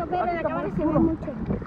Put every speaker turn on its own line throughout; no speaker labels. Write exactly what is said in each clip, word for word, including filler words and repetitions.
ven, acá va a ser mucho.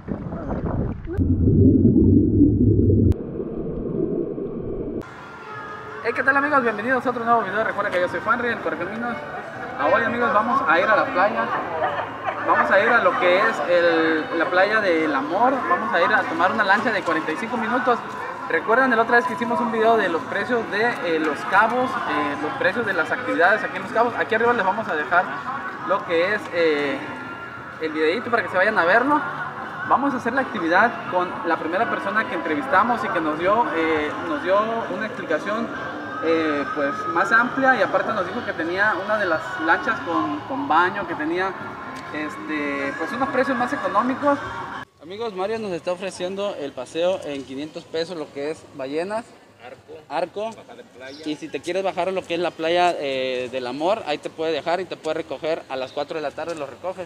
Hey, ¿qué tal amigos? Bienvenidos a otro nuevo video. Recuerden que yo soy Fanry, el Correcaminos. Hoy amigos vamos a ir a la playa. Vamos a ir a lo que es el, la playa del amor. Vamos a ir a tomar una lancha de cuarenta y cinco minutos. Recuerden la otra vez que hicimos un video de los precios de eh, Los Cabos, eh, los precios de las actividades aquí en Los Cabos. Aquí arriba les vamos a dejar lo que es eh, el videito para que se vayan a verlo. Vamos a hacer la actividad con la primera persona que entrevistamos y que nos dio, eh, nos dio una explicación eh, pues más amplia, y aparte nos dijo que tenía una de las lanchas con, con baño, que tenía este, pues unos precios más económicos. Amigos, Mario nos está ofreciendo el paseo en quinientos pesos, lo que es Ballenas, Arco, Arco
baja de playa.
Y si te quieres bajar a lo que es la playa eh, del amor, ahí te puede dejar y te puede recoger a las cuatro de la tarde, lo recoges.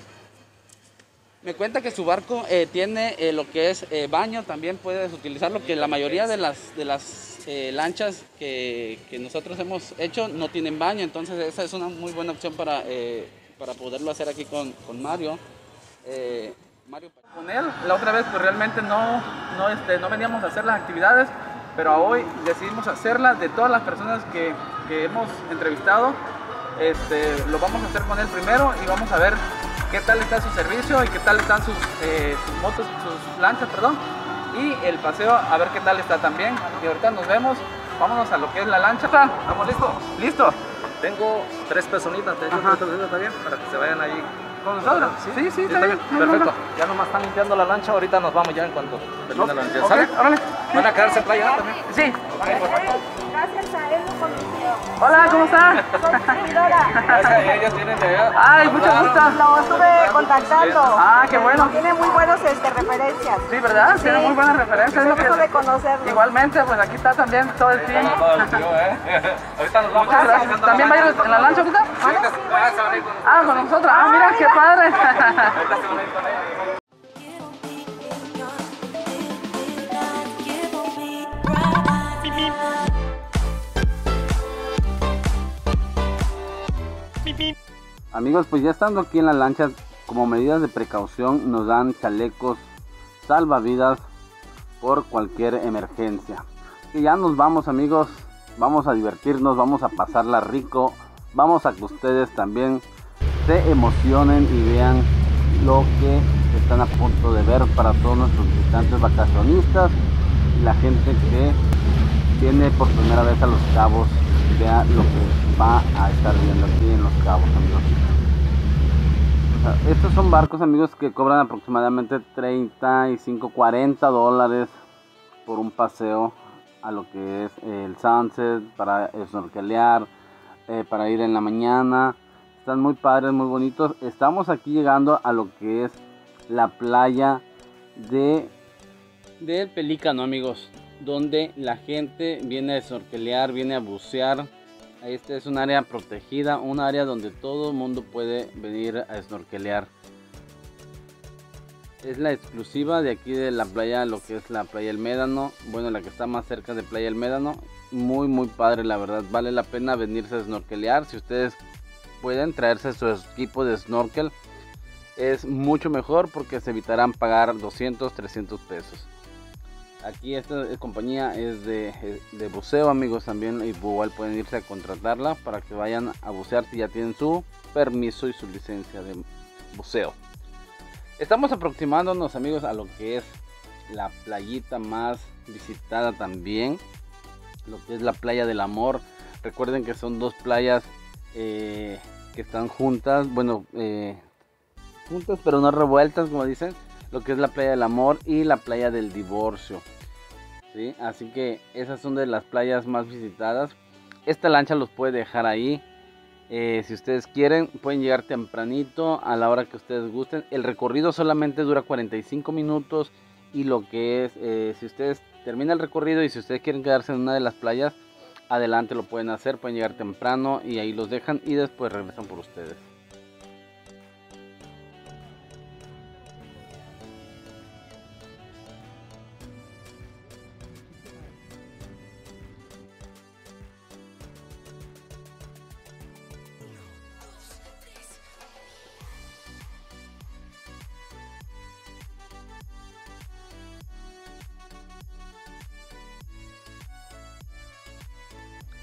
Me cuenta que su barco eh, tiene eh, lo que es eh, baño, también puedes utilizarlo, que la mayoría de las, de las eh, lanchas que, que nosotros hemos hecho no tienen baño, entonces esa es una muy buena opción para, eh, para poderlo hacer aquí con, con Mario. Eh, Mario. Con él, la otra vez pues realmente no, no, este, no veníamos a hacer las actividades, pero hoy decidimos hacerlas. De todas las personas que, que hemos entrevistado, este, lo vamos a hacer con él primero y vamos a ver qué tal está su servicio y qué tal están sus, eh, sus motos, sus lanchas, perdón, y el paseo, a ver qué tal está también. Y ahorita nos vemos, vámonos a lo que es la lancha. ¿Estamos listos? ¿Listo?
Tengo tres personitas, te he hecho tres personitas también, para que se vayan ahí.
¿Con nosotros? Sí, sí, sí, está bien.
Perfecto. Ya nomás están limpiando la lancha, ahorita nos vamos ya en cuanto termine la lancha. ¿Sale?
Órale.
¿Van a quedarse en playa también?
Sí.
Okay, perfecto.
Gracias a él lo conocí.
Hola, ¿cómo están?
Soy seguidora.
Gracias a ellos tienen de allá.
Ay, mucho gusto.
Lo estuve contactando.
Ah, qué bueno.
Tiene muy buenos este, referencias.
Sí, ¿verdad? Tiene muy buenas referencias. Es lo
Gusto
que...
de conocerlo.
Igualmente, pues aquí está también todo el team.
Ahorita nos vamos.
Muchas gracias. ¿También va a ir en la lancha ahorita? Ah, con nosotros. Ah, mira, qué padre. Amigos, pues ya estando aquí en la lancha, como medidas de precaución nos dan chalecos salvavidas por cualquier emergencia. Y ya nos vamos amigos, vamos a divertirnos, vamos a pasarla rico, vamos a que ustedes también se emocionen y vean lo que están a punto de ver para todos nuestros visitantes vacacionistas y la gente que viene por primera vez a Los Cabos. Vea lo que va a estar viendo aquí en Los Cabos, amigos. O sea, estos son barcos, amigos, que cobran aproximadamente treinta y cinco, cuarenta dólares por un paseo a lo que es el sunset, para snorkelear, eh, para ir en la mañana. Están muy padres, muy bonitos. Estamos aquí llegando a lo que es la playa de del Pelícano, amigos, donde la gente viene a snorkelear, viene a bucear. Este es un área protegida, un área donde todo el mundo puede venir a snorkelear. Es la exclusiva de aquí de la playa, lo que es la playa El Médano. Bueno, la que está más cerca de playa El Médano. Muy muy padre, la verdad, vale la pena venirse a snorkelear. Si ustedes pueden traerse su equipo de snorkel, es mucho mejor porque se evitarán pagar doscientos, trescientos pesos. Aquí esta compañía es de, de buceo, amigos, también igual pueden irse a contratarla para que vayan a bucear si ya tienen su permiso y su licencia de buceo. Estamos aproximándonos, amigos, a lo que es la playita más visitada también, lo que es la playa del amor. Recuerden que son dos playas eh, que están juntas, bueno, eh, juntas pero no revueltas, como dicen, lo que es la playa del amor y la playa del divorcio. ¿Sí? Así que esas son de las playas más visitadas. Esta lancha los puede dejar ahí. Eh, si ustedes quieren, pueden llegar tempranito a la hora que ustedes gusten. El recorrido solamente dura cuarenta y cinco minutos. Y lo que es, eh, si ustedes terminan el recorrido y si ustedes quieren quedarse en una de las playas, adelante lo pueden hacer. Pueden llegar temprano y ahí los dejan y después regresan por ustedes.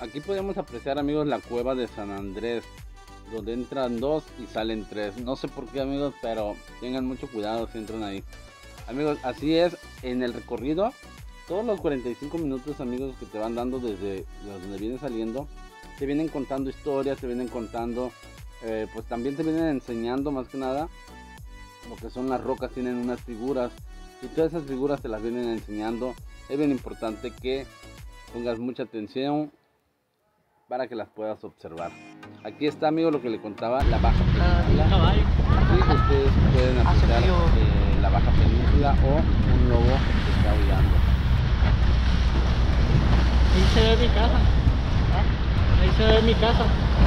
aquí podemos apreciar, amigos, la cueva de San Andrés, donde entran dos y salen tres. No sé por qué, amigos, pero tengan mucho cuidado si entran ahí. Amigos, así es en el recorrido. Todos los cuarenta y cinco minutos, amigos, que te van dando desde donde vienes saliendo, te vienen contando historias, te vienen contando, eh, pues también te vienen enseñando más que nada lo que son las rocas. Tienen unas figuras y todas esas figuras te las vienen enseñando. Es bien importante que pongas mucha atención para que las puedas observar. Aquí está, amigos, lo que le contaba, la Baja Península. Y ustedes pueden apreciar eh, la Baja Península o un lobo que está aullando.
Ahí se ve mi casa. Ahí se ve mi casa.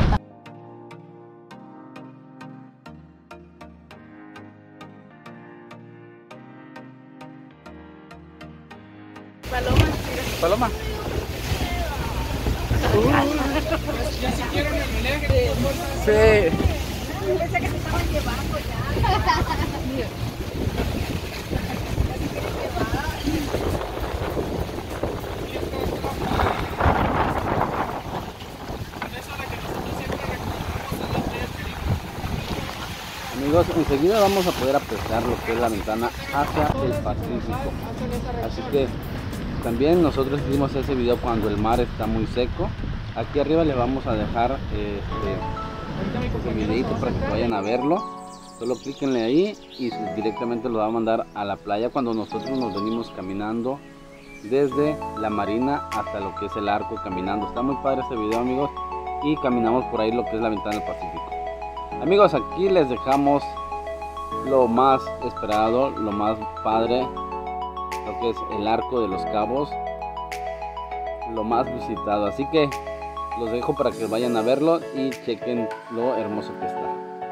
Paloma.
Paloma.
Ya se quieren el meneje.
Sí.
Pensé que se estaban llevando ya.
Amigos, enseguida vamos a poder apreciar lo que es la ventana hacia el Pacífico. Así que también nosotros hicimos ese video cuando el mar está muy seco. Aquí arriba les vamos a dejar este, este videito para que vayan a verlo. Solo clíquenle ahí y directamente lo va a mandar a la playa cuando nosotros nos venimos caminando desde la marina hasta lo que es el arco caminando. Está muy padre este video, amigos, y caminamos por ahí lo que es la ventana del Pacífico. Amigos, aquí les dejamos lo más esperado, lo más padre, lo que es el Arco de los Cabos, lo más visitado. Así que los dejo para que vayan a verlo y chequen lo hermoso que está.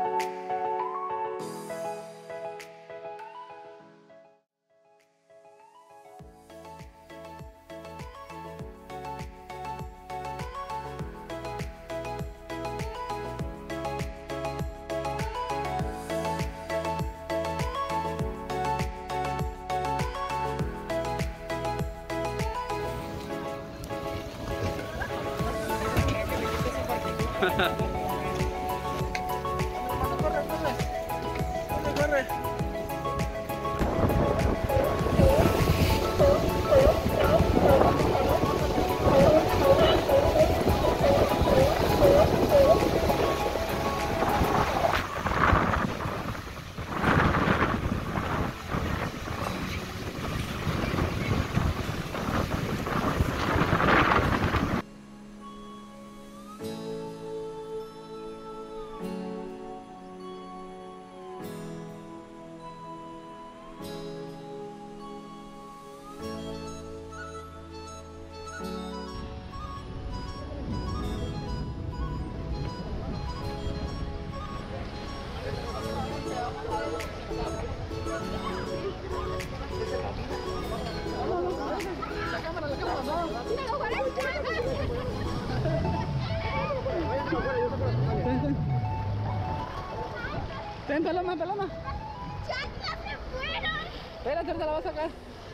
Ten, Paloma, Paloma.
¡Ya se fueron!
Espérate, ahorita la voy a sacar.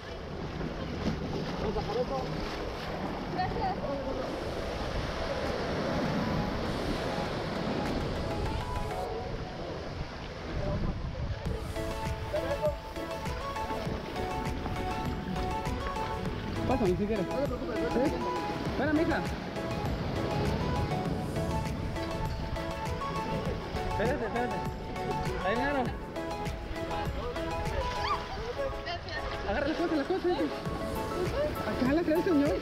Gracias.
Pásame si quieres. No te preocupes. ¿Sí? Espera, mija. Espérate, espérate. Ahí viene. Agarra las cosas, las cosas. Acá la trae el señor.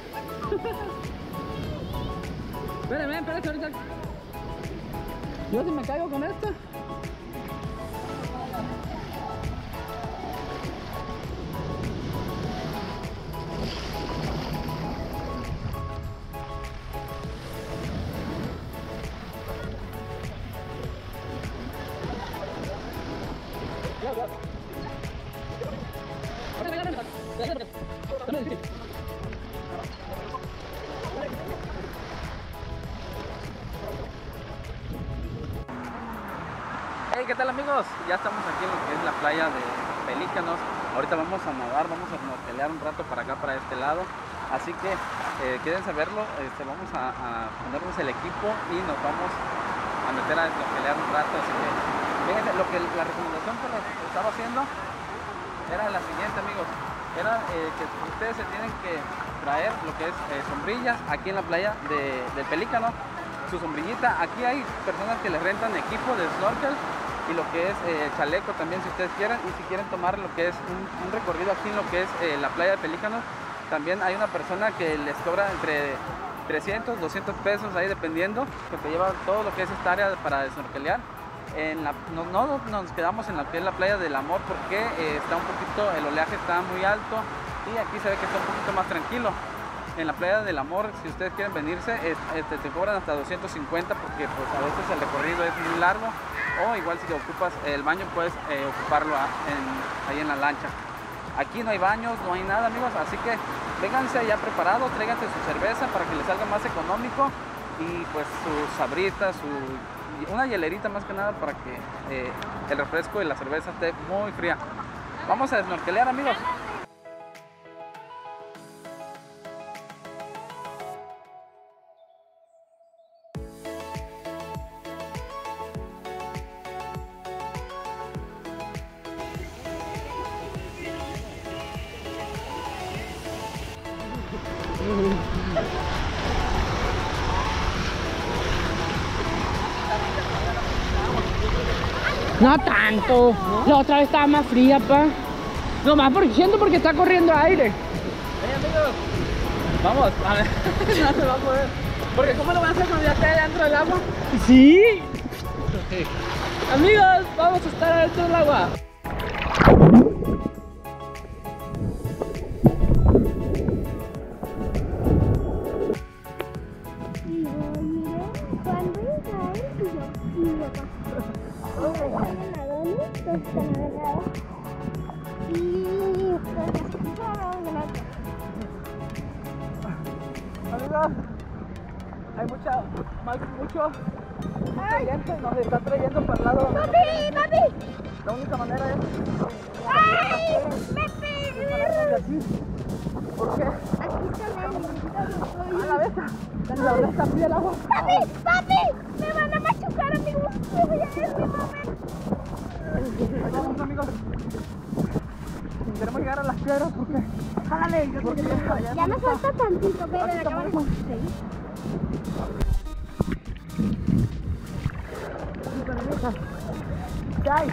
Espérame, espérate ahorita. Yo si me caigo con esto.
Hey, ¿qué tal, amigos? Ya estamos aquí en lo que es la playa de Pelícanos. Ahorita vamos a nadar, vamos a snorkelear un rato para acá, para este lado. Así que eh, quédense a verlo, este, vamos a, a ponernos el equipo y nos vamos a meter a desbloquear un rato. Así que fíjense, lo que la recomendación que les estaba haciendo era la siguiente, amigos. Era eh, que ustedes se tienen que traer lo que es eh, sombrillas aquí en la playa de, del Pelícano, su sombrillita. Aquí hay personas que les rentan equipo de snorkel y lo que es eh, chaleco también si ustedes quieren, y si quieren tomar lo que es un, un recorrido aquí en lo que es eh, la playa de Pelícano, también hay una persona que les cobra entre trescientos, doscientos pesos ahí dependiendo, que te lleva todo lo que es esta área para snorkelear. En la, no, no nos quedamos en lo que es la playa del Amor porque eh, está un poquito, el oleaje está muy alto y aquí se ve que está un poquito más tranquilo. En la playa del Amor, si ustedes quieren venirse, este, te cobran hasta doscientos cincuenta porque pues a veces el recorrido es muy largo, o igual si te ocupas el baño puedes eh, ocuparlo en, ahí en la lancha. Aquí no hay baños, no hay nada, amigos, así que vénganse ya preparados, tráiganse su cerveza para que les salga más económico y pues sus sabritas, su, una hielerita más que nada para que eh, el refresco y la cerveza esté muy fría. Vamos a desnorkelear, amigos.
No tanto. La otra vez estaba más fría, pa. Nomás porque siento porque está corriendo aire.
Hey, amigos, vamos, a ver, no se va a poder. Porque ¿cómo lo van a hacer cuando ya esté dentro del agua?
Sí.
Okay.
Amigos, vamos a estar adentro del agua.
Amigos, hay mucha, más, mucho, mucha gente nos está trayendo para el lado.
¡Papi, papi!
La única manera es
¡Ay! ¡Me pegué!
de aquí. ¿Por qué?
Aquí está
A la vez, la verdad está fría el agua.
¡Papi! ¡Papi! ¡Me van a machucar, amigos! ¡Me voy a ir, mamá!
Vamos, amigos. Queremos llegar a las piedras porque... ¡Jálale! Porque allá
Ya me falta tantito, pero
Aquí
la
está
cámara.
muy- ¿Qué hay?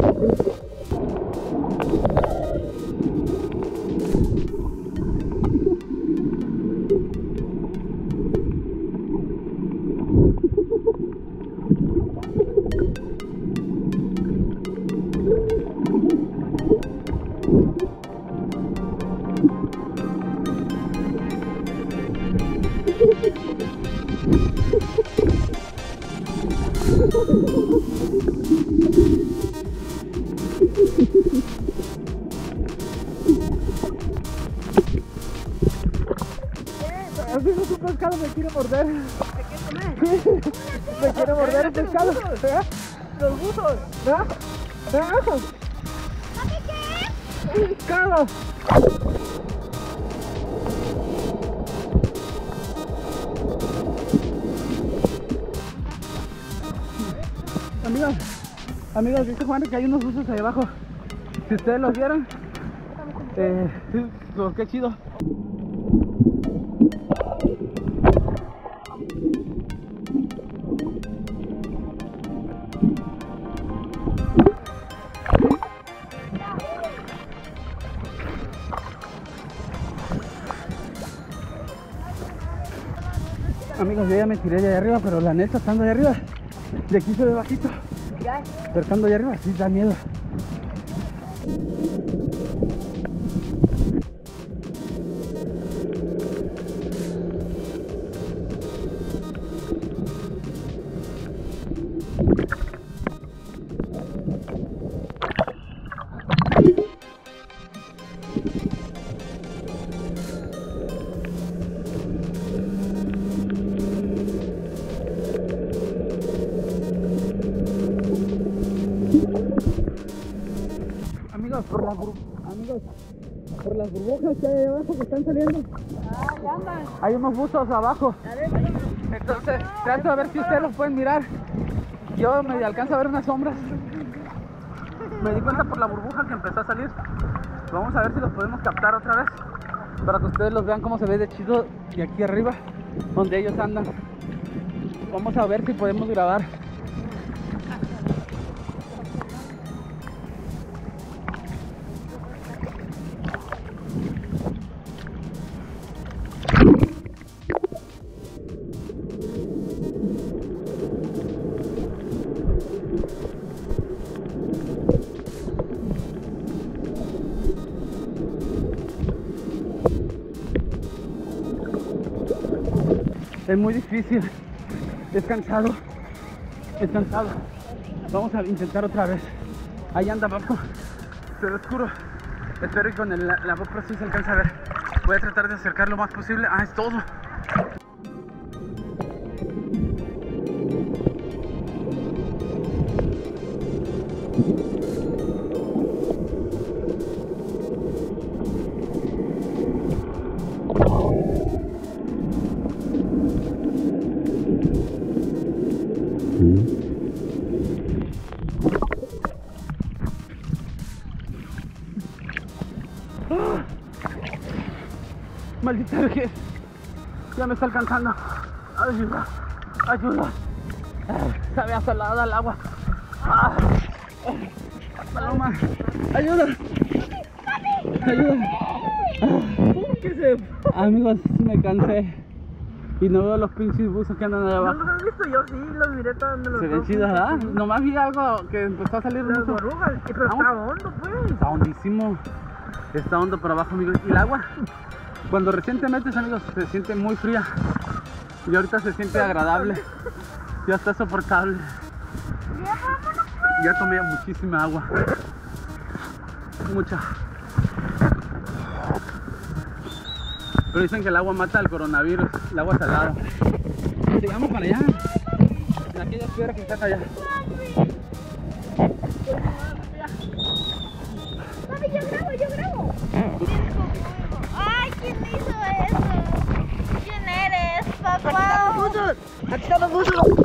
Amigos, un pescado me quiere morder. Me quiere morder el pescado. ¿Eh? Los buzos. ¿Verdad? ¿Verdad?
¿Papi qué?
Pescado. Amigos, amigos, dice Juan que hay unos buzos ahí abajo. Si ustedes los vieron, eh, sí, pues, qué chido. Amigos, yo ya me tiré de allá arriba, pero la neta, estando allá arriba, de aquí se ve bajito. Pero estando allá arriba, sí da miedo. Amigos, por las, bur amigos, por las burbujas que hay ahí abajo que están saliendo. Hay unos buzos abajo. Entonces, trato de ver si ustedes los pueden mirar. Yo me alcanzo a ver unas sombras. Me di cuenta por la burbuja que empezó a salir. Vamos a ver si los podemos captar otra vez, para que ustedes los vean cómo se ve de chido de aquí arriba, donde ellos andan. Vamos a ver si podemos grabar. Es muy difícil, es cansado, es cansado. Vamos a intentar otra vez. Ahí anda abajo, se ve oscuro. Espero que con el, la GoPro sí se alcance a ver. Voy a tratar de acercar lo más posible. Ah, es todo. Maldita vejez, ya me está alcanzando. Ayuda, ayuda. Sabe a salada el agua. Ah, Paloma, ayuda, ayuda. ¿Qué se? Amigos, me cansé y no veo los pinches buzos que andan allá abajo.
¿No los has visto? Yo sí, los miré todos los
Se ven chidos, ¿verdad? Nomás vi algo que empezó a salir de
Las burbujas, pero está hondo, pues.
Está hondísimo. Está hondo por abajo, amigos. Y el agua, cuando recién te metes, amigos, se siente muy fría. Y ahorita se siente agradable. Ya está soportable. Ya tomé muchísima agua. Mucha. Pero dicen que el agua mata el coronavirus, el agua salada. Sigamos para allá. En aquella piedra que está allá.
Papi, yo grabo, yo grabo. Ay, ¿quién hizo eso? ¿Quién eres, papá?
Aquí están los buzos.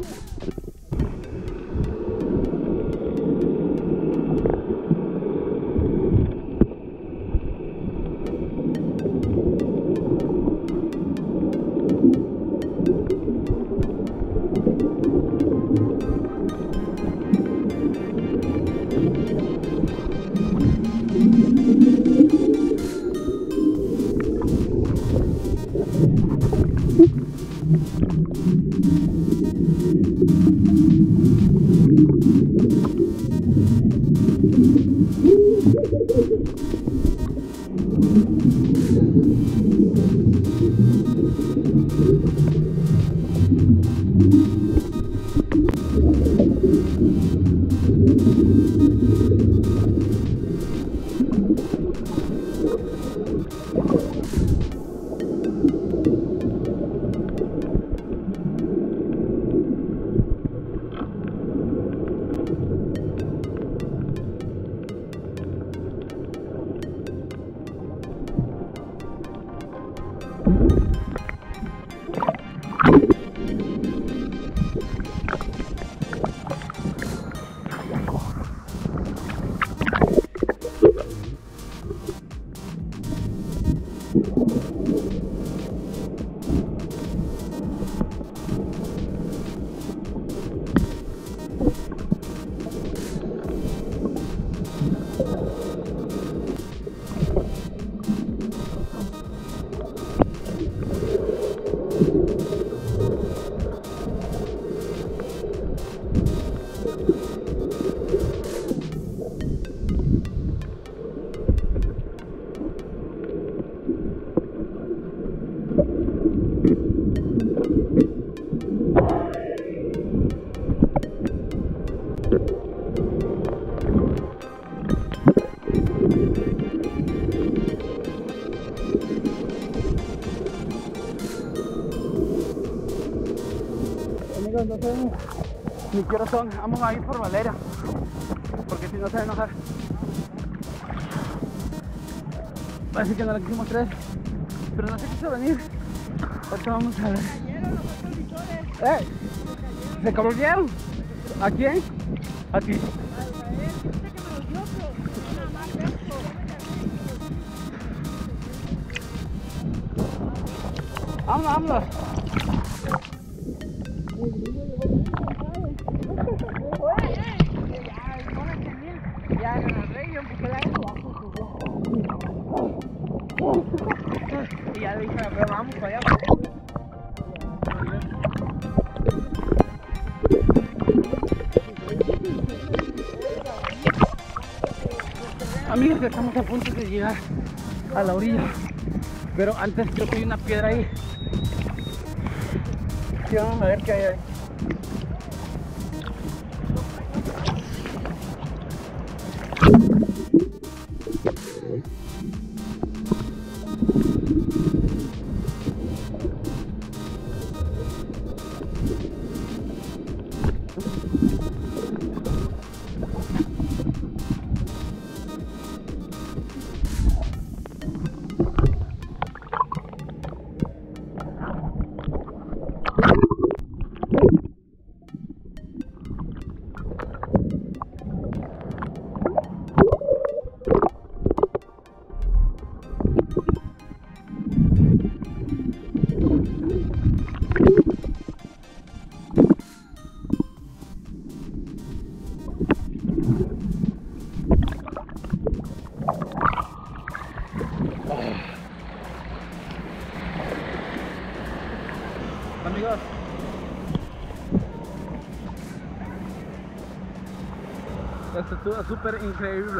Amigos, no sabemos ni qué hora son. Vamos a ir por Valeria, porque si no se va a enojar. Parece que no la quisimos traer, pero no sé qué se va a venir.
Ahorita vamos a ver. ¡Eh! ¿Se cayeron? ¿A quién? A ti. Vámonos, vámonos. Ya, no nos reían porque la y ya le dije, pero vamos para allá. Amigos, estamos a punto de llegar a la orilla, pero antes creo que hay una piedra ahí. Sí, vamos a ver qué hay ahí. Amigos, esto estuvo súper increíble.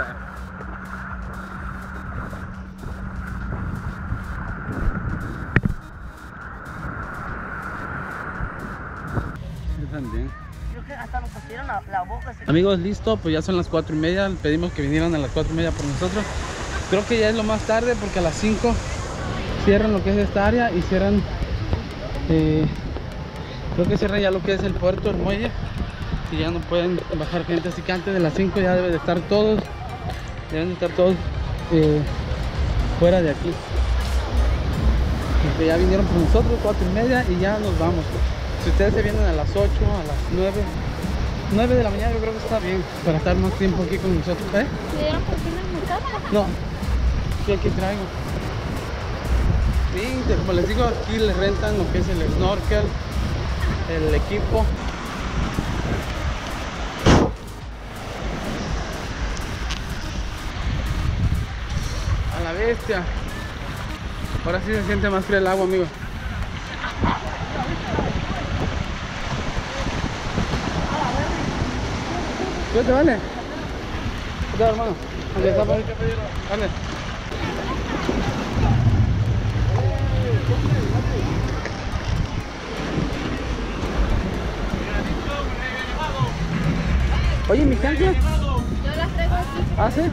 Yo también.
Creo que hasta nos pusieron la, la boca.
Amigos, listo, pues ya son las cuatro y media. Pedimos que vinieran a las cuatro y media por nosotros. Creo que ya es lo más tarde porque a las cinco cierran lo que es esta área y cierran, eh, creo que cierran ya lo que es el puerto, el muelle, y ya no pueden bajar gente, así que antes de las cinco ya deben de estar todos, deben de estar todos eh, fuera de aquí. Porque ya vinieron por nosotros, cuatro y media, y ya nos vamos. Si ustedes se vienen a las ocho, a las nueve, nueve de la mañana, yo creo que está bien para estar más tiempo aquí con nosotros. ¿Eh?
¿Se dieron por fin en mi casa?
No, sí, aquí traigo. Sí, como les digo, aquí les rentan lo que es el snorkel, el equipo. A la bestia. Ahora sí se siente más frío el agua, amigo. ¿Qué te vale? ¿Qué tal, hermano? ¿Dónde está? Dale. Oye, ¿mi chanclas?
Yo las traigo aquí.
¿Ah, sí?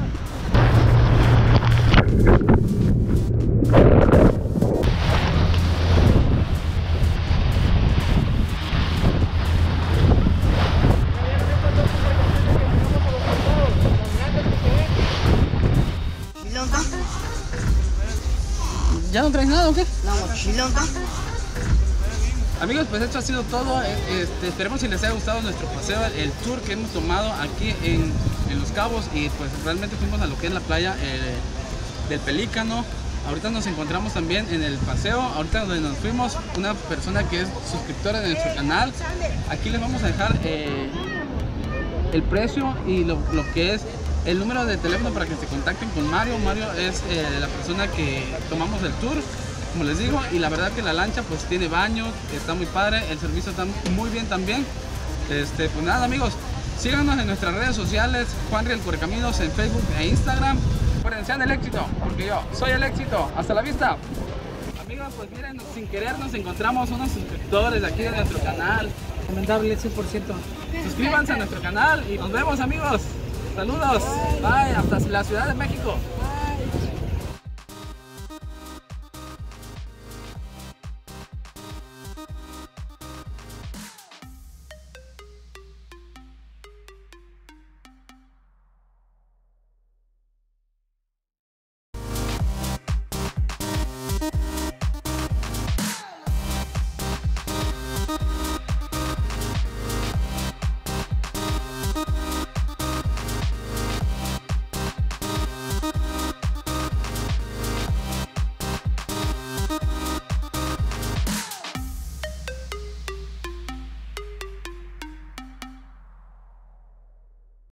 ¿Ya no traes nada o qué?
La mochila.
Amigos, pues esto ha sido todo. Este, esperemos si les haya gustado nuestro paseo, el tour que hemos tomado aquí en, en Los Cabos, y pues realmente fuimos a lo que es la playa eh, del Pelícano. Ahorita nos encontramos también en el paseo, ahorita donde nos fuimos, una persona que es suscriptora de nuestro canal. Aquí les vamos a dejar eh, el precio y lo, lo que es el número de teléfono para que se contacten con Mario. Mario es eh, la persona que tomamos el tour, como les digo, y la verdad que la lancha pues tiene baño, está muy padre, el servicio está muy bien también. Este, pues nada, amigos, síganos en nuestras redes sociales, Juanri el Correcaminos en Facebook e Instagram. Recuerden, sean el éxito, porque yo soy el éxito. Hasta la vista. Amigos, pues miren, sin querer nos encontramos unos suscriptores de aquí de nuestro canal.
Recomendable cien por ciento.
Suscríbanse a nuestro canal y nos vemos, amigos. Saludos. Bye. Hasta la Ciudad de México.